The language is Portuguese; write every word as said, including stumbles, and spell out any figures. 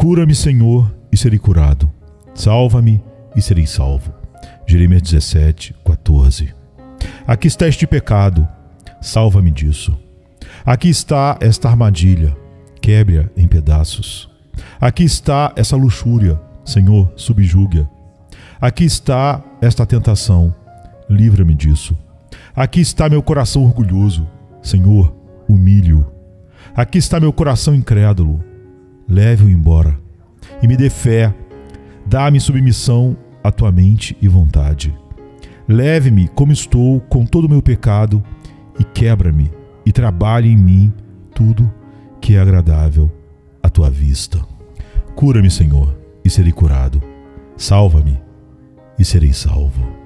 Cura-me, Senhor, e serei curado. Salva-me e serei salvo. Jeremias dezessete, quatorze. Aqui está este pecado, salva-me disso. Aqui está esta armadilha, quebre-a em pedaços. Aqui está essa luxúria, Senhor, subjugue-a. Aqui está esta tentação, livra-me disso. Aqui está meu coração orgulhoso, Senhor, humilhe-o. Aqui está meu coração incrédulo, leve-o embora. E me dê fé, dá-me submissão à tua mente e vontade. Leve-me como estou com todo o meu pecado e quebra-me e trabalhe em mim tudo que é agradável à tua vista. Cura-me, Senhor, e serei curado. Salva-me e serei salvo.